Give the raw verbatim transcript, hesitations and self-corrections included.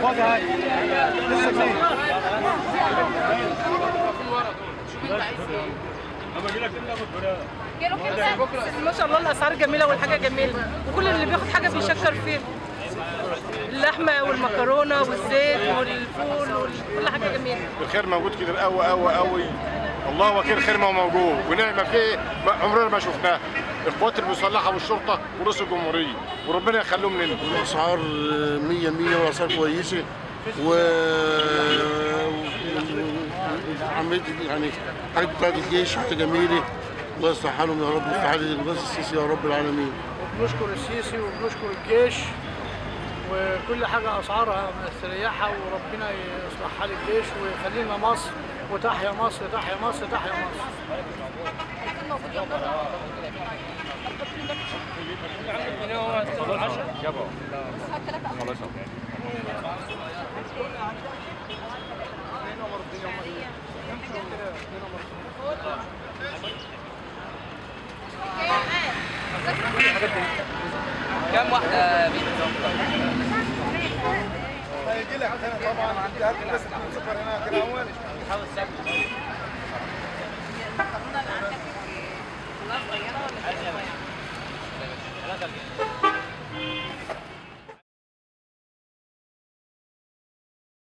واجهك لسه جديد. ما شاء الله الاسعار جميله والحاجه جميله، وكل اللي بياخد حاجه بيشكر فيها. اللحمه والمكرونه والزيت والفول وكل حاجه جميله. الخير موجود كده قوي قوي قوي، الله وكيل خير ما هو موجود، ونعمه فيه عمرنا ما شفناها. القوات المسلحه والشرطه ورئيس الجمهوريه، وربنا يخليهم لنا. الاسعار مية مية والاسعار كويسه، و عمليه يعني حاجه بتاعت الجيش حاجه جميله. الله يصلح حالهم يا رب، ويصلح حال الرئيس السيسي يا رب العالمين. وبنشكر السيسي وبنشكر الجيش، وكل حاجه اسعارها مستريحه، وربنا يصلح حال الجيش ويخلي لنا مصر، وتحيا مصر تحيا مصر تحيا مصر. كم واحدة بيتزا؟ هيجي لك هنا طبعا، عندي هات بس سكر هنا كده اول.